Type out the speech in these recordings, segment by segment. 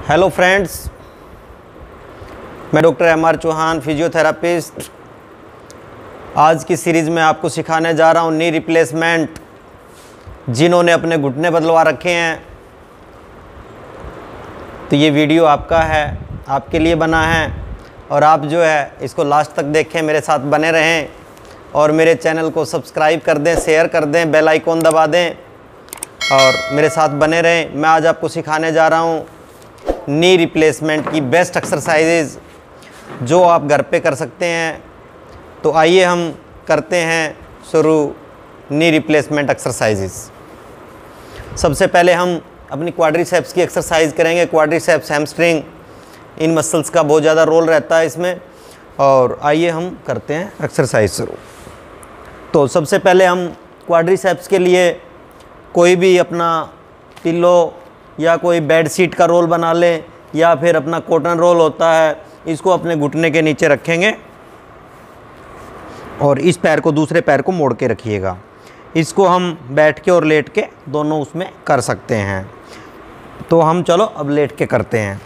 Hello friends, मैं doctor M R Chauhan, physiotherapist. आज की सीरीज़ में आपको सिखाने जा रहा हूँ नी रिप्लेसमेंट। जिन्होंने अपने घुटने बदलवा रखे हैं तो ये वीडियो आपका है, आपके लिए बना है और आप जो है इसको लास्ट तक देखें, मेरे साथ बने रहें और मेरे चैनल को सब्सक्राइब कर दें, शेयर कर दें, बेल आइकॉन दबा दें और मेरे साथ बने रहें। मैं आज आपको सिखाने जा रहा हूँ नी रिप्लेसमेंट की बेस्ट एक्सरसाइजेज जो आप घर पे कर सकते हैं। तो आइए हम करते हैं शुरू नी रिप्लेसमेंट एक्सरसाइजेज। सबसे पहले हम अपनी क्वाड्रिसेप्स की एक्सरसाइज करेंगे। क्वाड्रिसेप्स, हैमस्ट्रिंग, इन मसल्स का बहुत ज़्यादा रोल रहता है इसमें। और आइए हम करते हैं एक्सरसाइज शुरू। तो सबसे पहले हम क्वाड्रिसेप्स के लिए कोई भी अपना पिलो या कोई बेड शीट का रोल बना लें या फिर अपना कॉटन रोल होता है, इसको अपने घुटने के नीचे रखेंगे और इस पैर को दूसरे पैर को मोड़ के रखिएगा। इसको हम बैठ के और लेट के दोनों उसमें कर सकते हैं। तो हम चलो अब लेट के करते हैं।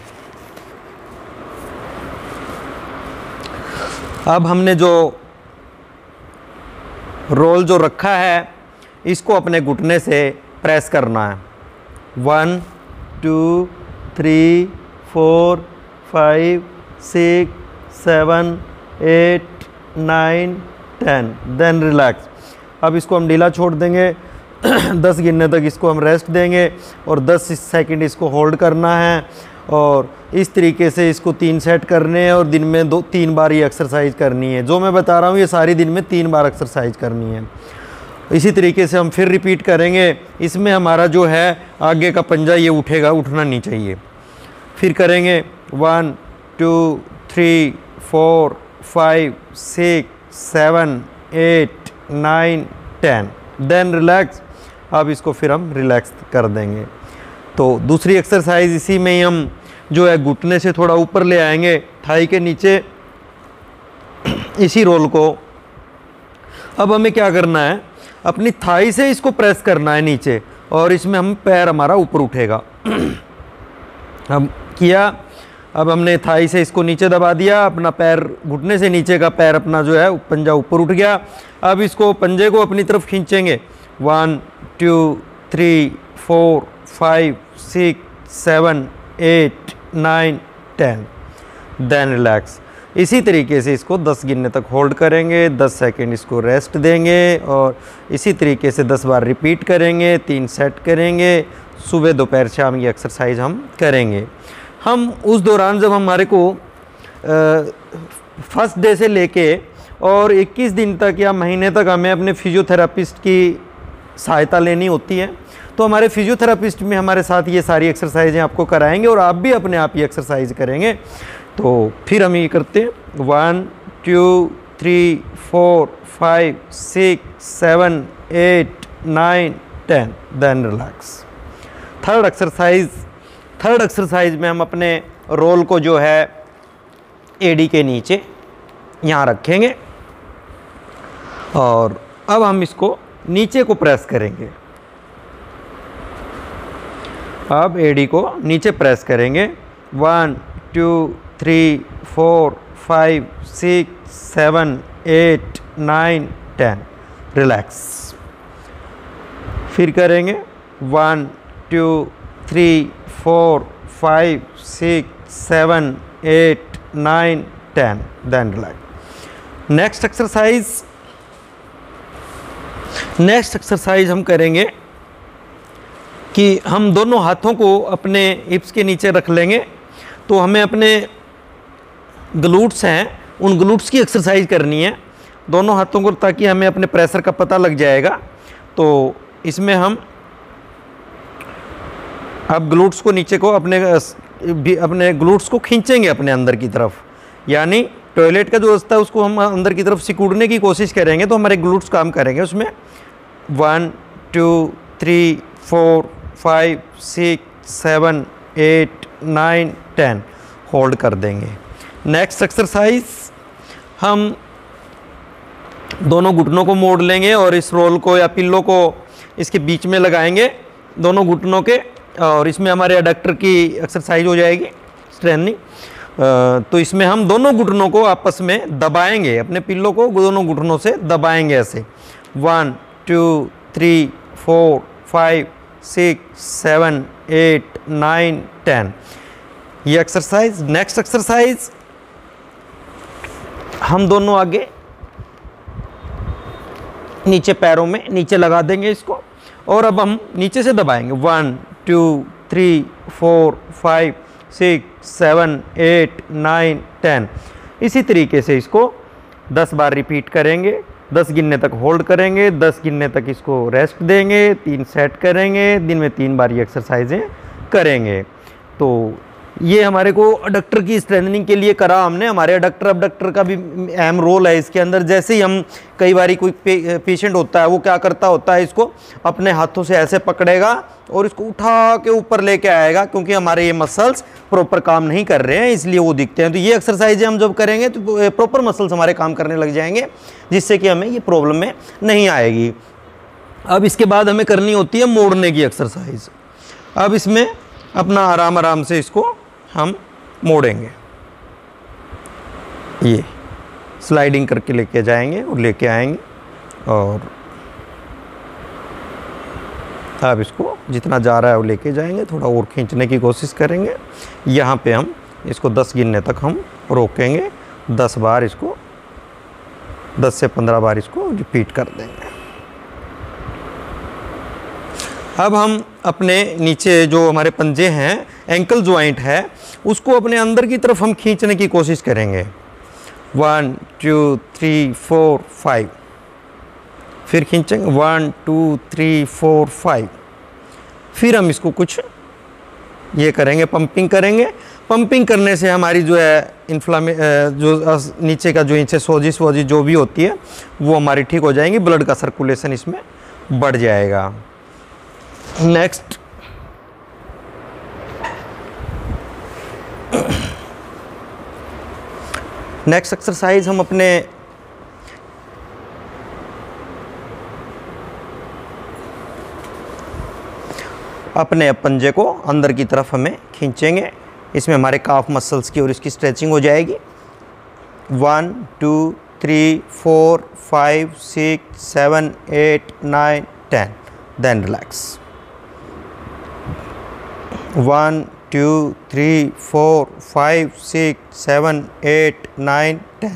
अब हमने जो रोल जो रखा है इसको अपने घुटने से प्रेस करना है। 1 2 3 4 5 6 7 8 9 10। Then relax. अब इसको हम ढीला छोड़ देंगे 10 गिनने तक इसको हम रेस्ट देंगे और 10 सेकंड इसको होल्ड करना है। और इस तरीके से इसको 3 सेट करने हैं और दिन में 2-3 बार ये एक्सरसाइज करनी है। जो मैं बता रहा हूँ ये सारी दिन में 3 बार एक्सरसाइज करनी है। इसी तरीके से हम फिर रिपीट करेंगे। इसमें हमारा जो है आगे का पंजा ये उठेगा, उठना नहीं चाहिए। फिर करेंगे 1 2 3 4 5 6 7 8 9 10। Then relax. अब इसको फिर हम रिलैक्स कर देंगे। तो दूसरी एक्सरसाइज इसी में ही हम जो है घुटने से थोड़ा ऊपर ले आएंगे, थाई के नीचे इसी रोल को। अब हमें क्या करना है, अपनी थाई से इसको प्रेस करना है नीचे और इसमें हम पैर हमारा ऊपर उठेगा। अब किया, अब हमने थाई से इसको नीचे दबा दिया, अपना पैर घुटने से नीचे का पैर अपना जो है पंजा ऊपर उठ गया। अब इसको पंजे को अपनी तरफ खींचेंगे। 1 2 3 4 5 6 7 8 9 10। Then relax. इसी तरीके से इसको 10 गिनने तक होल्ड करेंगे, 10 सेकंड इसको रेस्ट देंगे और इसी तरीके से 10 बार रिपीट करेंगे, 3 सेट करेंगे। सुबह दोपहर शाम ये एक्सरसाइज हम करेंगे। हम उस दौरान जब हमारे को फर्स्ट डे से लेके और 21 दिन तक या महीने तक हमें अपने फिजियोथेरापिस्ट की सहायता लेनी होती है, तो हमारे फिजियोथेरापिस्ट में हमारे साथ ये सारी एक्सरसाइजें आपको कराएंगे और आप भी अपने आप ये एक्सरसाइज करेंगे। तो फिर हम ये करते हैं 1 2 3 4 5 6 7 8 9 10। Then relax. थर्ड एक्सरसाइज में हम अपने रोल को जो है एडी के नीचे यहाँ रखेंगे और अब हम इसको नीचे को प्रेस करेंगे। अब एडी को नीचे प्रेस करेंगे। 1 2 3 4 5 6 7 8 9 10। रिलैक्स। फिर करेंगे 1 2 3 4 5 6 7 8 9 10। Then relax. नेक्स्ट एक्सरसाइज हम करेंगे कि हम दोनों हाथों को अपने हिप्स के नीचे रख लेंगे। तो हमें अपने ग्लूट्स हैं, उन ग्लूट्स की एक्सरसाइज करनी है दोनों हाथों को, ताकि हमें अपने प्रेशर का पता लग जाएगा। तो इसमें हम अब ग्लूट्स को नीचे को अपने ग्लूट्स को खींचेंगे अपने अंदर की तरफ, यानी टॉयलेट का जो रास्ता है उसको हम अंदर की तरफ सिकुड़ने की कोशिश करेंगे तो हमारे ग्लूट्स काम करेंगे उसमें। 1 2 3 4 5 6 7 8 9 10। होल्ड कर देंगे। नेक्स्ट एक्सरसाइज, हम दोनों घुटनों को मोड़ लेंगे और इस रोल को या पिल्लो को इसके बीच में लगाएंगे दोनों घुटनों के और इसमें हमारे एडक्टर की एक्सरसाइज हो जाएगी, स्ट्रेंथनिंग। तो इसमें हम दोनों घुटनों को आपस में दबाएंगे, अपने पिल्लों को दोनों घुटनों से दबाएंगे ऐसे। 1 2 3 4 5 6 7 8 9 10, ये एक्सरसाइज। नेक्स्ट एक्सरसाइज, हम दोनों आगे नीचे पैरों में नीचे लगा देंगे इसको, और अब हम नीचे से दबाएंगे। 1 2 3 4 5 6 7 8 9 10। इसी तरीके से इसको 10 बार रिपीट करेंगे, 10 गिनने तक होल्ड करेंगे, 10 गिनने तक इसको रेस्ट देंगे, 3 सेट करेंगे, दिन में 3 बार ये एक्सरसाइजें करेंगे। तो ये हमारे को अडक्टर की स्ट्रेंथनिंग के लिए करा हमने। हमारे अडक्टर अबडक्टर का भी अहम रोल है इसके अंदर। जैसे ही हम कई बार कोई पेशेंट होता है, वो क्या करता होता है, इसको अपने हाथों से ऐसे पकड़ेगा और इसको उठा के ऊपर लेके आएगा, क्योंकि हमारे ये मसल्स प्रॉपर काम नहीं कर रहे हैं, इसलिए वो दिखते हैं। तो ये एक्सरसाइजें हम जब करेंगे तो प्रॉपर मसल्स हमारे काम करने लग जाएंगे, जिससे कि हमें ये प्रॉब्लम में नहीं आएगी। अब इसके बाद हमें करनी होती है मोड़ने की एक्सरसाइज। अब इसमें अपना आराम आराम से इसको हम मोड़ेंगे, ये स्लाइडिंग करके लेके जाएंगे और लेके आएंगे। और अब इसको जितना जा रहा है वो लेके जाएंगे, थोड़ा और खींचने की कोशिश करेंगे। यहाँ पे हम इसको 10 गिनने तक हम रोकेंगे, 10 बार इसको, 10 से 15 बार इसको रिपीट कर देंगे। अब हम अपने नीचे जो हमारे पंजे हैं, एंकल जॉइंट है, उसको अपने अंदर की तरफ हम खींचने की कोशिश करेंगे। 1 2 3 4 5, फिर खींचेंगे 1 2 3 4 5। फिर हम इसको कुछ ये करेंगे, पंपिंग करेंगे। पंपिंग करने से हमारी जो है जो नीचे का जो नीचे सोजिश वोजिश जो भी होती है वो हमारी ठीक हो जाएंगी, ब्लड का सर्कुलेशन इसमें बढ़ जाएगा। नेक्स्ट, नेक्स्ट एक्सरसाइज हम अपने पंजे को अंदर की तरफ हमें खींचेंगे। इसमें हमारे काफ मसल्स की और इसकी स्ट्रेचिंग हो जाएगी। 1 2 3 4 5 6 7 8 9 10, देन रिलैक्स। 1 2 3 4 5 6 7 8 9 10।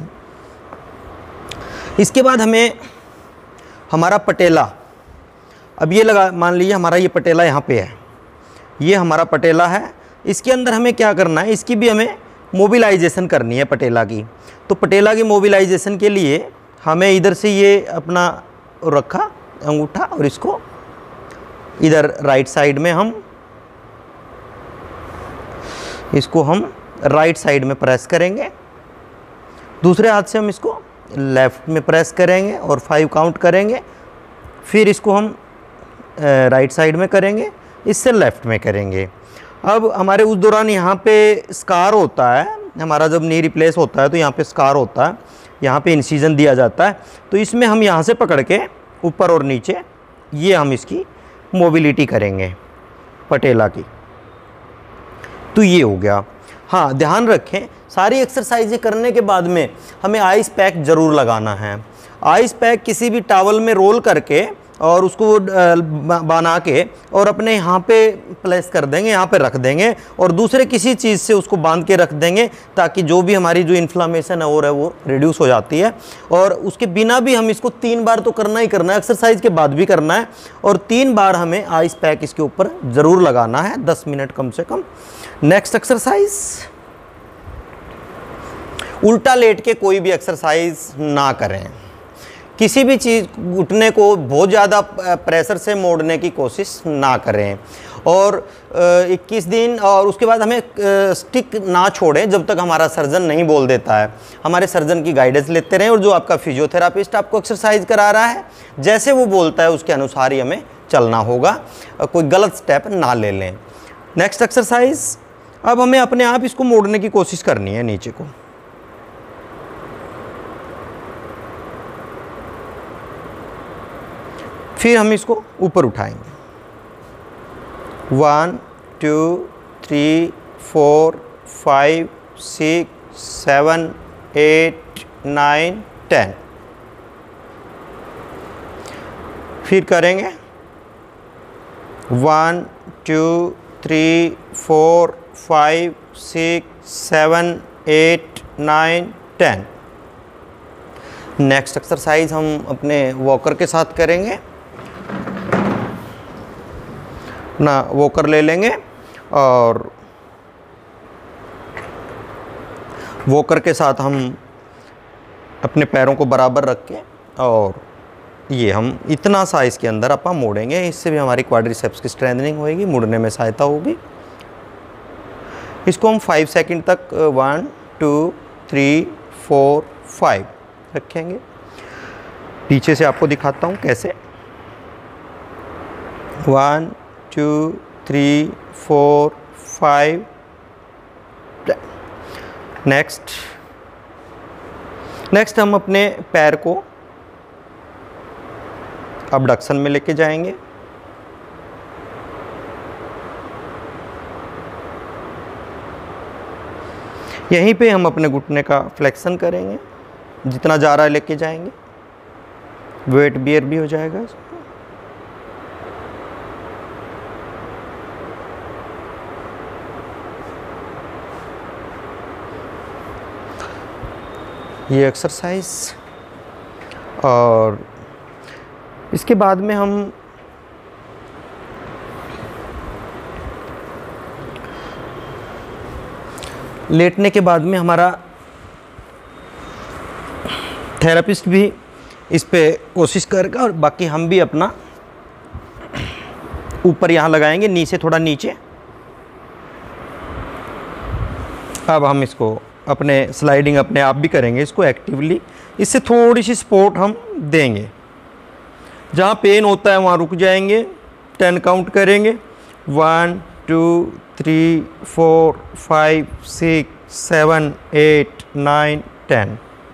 इसके बाद हमें हमारा पटेला, अब ये लगा, मान लीजिए हमारा ये पटेला यहाँ पे है, ये हमारा पटेला है। इसके अंदर हमें क्या करना है, इसकी भी हमें मोबिलाइजेशन करनी है पटेला की। तो पटेला की मोबिलाइजेशन के लिए हमें इधर से ये अपना रखा अंगूठा, और इसको इधर राइट साइड में हम इसको राइट साइड में प्रेस करेंगे। दूसरे हाथ से हम इसको लेफ़्ट में प्रेस करेंगे और 5 काउंट करेंगे। फिर इसको हम राइट साइड में करेंगे, इससे लेफ़्ट में करेंगे। अब हमारे उस दौरान यहाँ पे स्कार होता है, हमारा जब नी रिप्लेस होता है तो यहाँ पे स्कार होता है, यहाँ पे इंसिजन दिया जाता है। तो इसमें हम यहाँ से पकड़ के ऊपर और नीचे ये हम इसकी मोबिलिटी करेंगे पटेला की। तो ये हो गया। हाँ, ध्यान रखें, सारी एक्सरसाइजें करने के बाद में हमें आइस पैक ज़रूर लगाना है। आइस पैक किसी भी टॉवल में रोल करके और उसको बना के और अपने यहाँ पे प्लेस कर देंगे, यहाँ पे रख देंगे, और दूसरे किसी चीज़ से उसको बांध के रख देंगे, ताकि जो भी हमारी जो इन्फ्लामेशन है और है वो रिड्यूस हो जाती है। और उसके बिना भी हम इसको 3 बार तो करना ही करना है, एक्सरसाइज के बाद भी करना है, और 3 बार हमें आइस पैक इसके ऊपर ज़रूर लगाना है, 10 मिनट कम से कम। नेक्स्ट एक्सरसाइज, उल्टा लेट के कोई भी एक्सरसाइज ना करें। किसी भी चीज़, घुटने को बहुत ज़्यादा प्रेशर से मोड़ने की कोशिश ना करें, और 21 दिन और उसके बाद हमें स्टिक ना छोड़ें जब तक हमारा सर्जन नहीं बोल देता है। हमारे सर्जन की गाइडेंस लेते रहें, और जो आपका फिजियोथेरापिस्ट आपको एक्सरसाइज करा रहा है, जैसे वो बोलता है उसके अनुसार ही हमें चलना होगा, कोई गलत स्टेप ना ले लें। नेक्स्ट एक्सरसाइज, अब हमें अपने आप इसको मोड़ने की कोशिश करनी है नीचे को। फिर हम इसको ऊपर उठाएंगे। 1 2 3 4 5 6 7 8 9 10। फिर करेंगे 1 2 3 4 5 6 7 8 9 10। नेक्स्ट एक्सरसाइज हम अपने वॉकर के साथ करेंगे ना। वॉकर ले लेंगे और वॉकर के साथ हम अपने पैरों को बराबर रख के और ये हम इतना सा इसके अंदर अपन मोड़ेंगे। इससे भी हमारी क्वाड्रिसेप्स की स्ट्रेंथनिंग होएगी, मुड़ने में सहायता होगी। इसको हम 5 सेकंड तक 1 2 3 4 5 रखेंगे। पीछे से आपको दिखाता हूँ कैसे। 1 2 3 4 5। नेक्स्ट हम अपने पैर को अबडक्शन में लेके जाएंगे। यहीं पे हम अपने घुटने का फ्लेक्शन करेंगे, जितना जा रहा है लेके जाएंगे, वेट बियर भी हो जाएगा। ये एक्सरसाइज और इसके बाद में हम लेटने के बाद में हमारा थेरेपिस्ट भी इस पे कोशिश करेगा और बाकी हम भी अपना ऊपर यहाँ लगाएंगे, नी से थोड़ा नीचे। अब हम इसको अपने स्लाइडिंग अपने आप भी करेंगे इसको एक्टिवली। इससे थोड़ी सी सपोर्ट हम देंगे। जहाँ पेन होता है वहाँ रुक जाएंगे, 10 काउंट करेंगे। 1 2 3 4 5 6 7 8 9 10।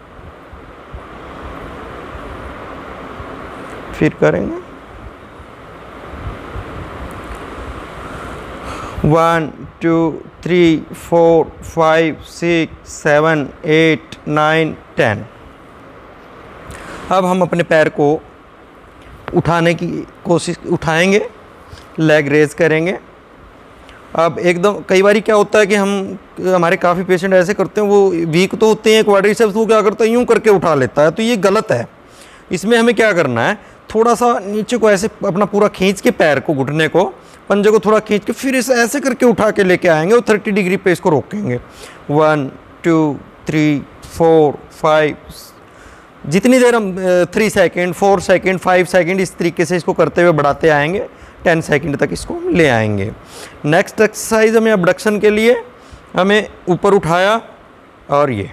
फिर करेंगे 1 2 3 4 5 6 7 8 9 10। अब हम अपने पैर को उठाने की कोशिश उठाएंगे, लेग रेज करेंगे। अब एकदम कई बार क्या होता है कि हमारे काफ़ी पेशेंट ऐसे करते हैं, वो वीक तो होते हैं क्वाड्रिसेप्स, वो क्या करता है यूँ करके उठा लेता है, तो ये गलत है। इसमें हमें क्या करना है, थोड़ा सा नीचे को ऐसे अपना पूरा खींच के पैर को, घुटने को, पंजे को थोड़ा खींच के फिर इसे ऐसे करके उठा के लेके आएंगे और 30 डिग्री पे इसको रोकेंगे। 1 2 3 4 5। जितनी देर हम 3 सेकेंड 4 सेकेंड 5 सेकेंड इस तरीके से इसको करते हुए बढ़ाते आएंगे, 10 सेकेंड तक इसको ले आएंगे। नेक्स्ट एक्सरसाइज हमें अबडक्शन के लिए हमें ऊपर उठाया और ये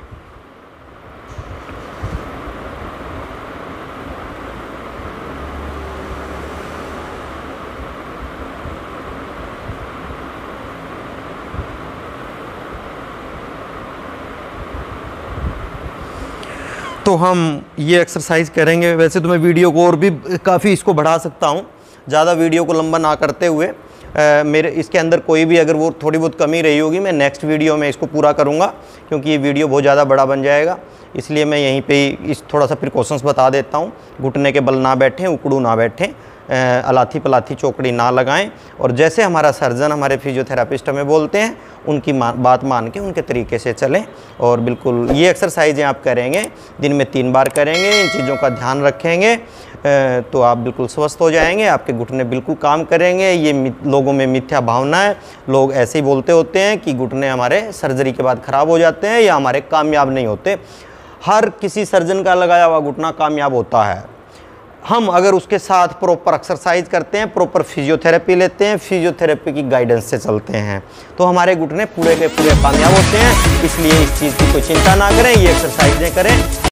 तो हम ये एक्सरसाइज करेंगे। वैसे तो मैं वीडियो को और भी काफ़ी इसको बढ़ा सकता हूँ, ज़्यादा वीडियो को लंबा ना करते हुए। मेरे इसके अंदर कोई भी अगर वो थोड़ी बहुत कमी रही होगी, मैं नेक्स्ट वीडियो में इसको पूरा करूँगा, क्योंकि ये वीडियो बहुत ज़्यादा बड़ा बन जाएगा। इसलिए मैं यहीं पे इस थोड़ा सा प्रिकॉशंस बता देता हूँ। घुटने के बल ना बैठें, उकड़ू ना बैठें, अलाथी पलाथी चौकड़ी ना लगाएं, और जैसे हमारा सर्जन, हमारे फिजियोथेरापिस्ट हमें बोलते हैं, उनकी बात मान के उनके तरीके से चलें। और बिल्कुल ये एक्सरसाइजें आप करेंगे, दिन में 3 बार करेंगे, इन चीज़ों का ध्यान रखेंगे, तो आप बिल्कुल स्वस्थ हो जाएंगे। आपके घुटने बिल्कुल काम करेंगे। ये लोगों में मिथ्या भावना है, लोग ऐसे ही बोलते होते हैं कि घुटने हमारे सर्जरी के बाद ख़राब हो जाते हैं या हमारे कामयाब नहीं होते। हर किसी सर्जन का लगाया हुआ घुटना कामयाब होता है। हम अगर उसके साथ प्रॉपर एक्सरसाइज करते हैं, प्रॉपर फिजियोथेरेपी लेते हैं, फिजियोथेरेपी की गाइडेंस से चलते हैं, तो हमारे घुटने पूरे के पूरे कामयाब होते हैं। इसलिए इस चीज़ की कोई चिंता ना करें, ये एक्सरसाइजें करें।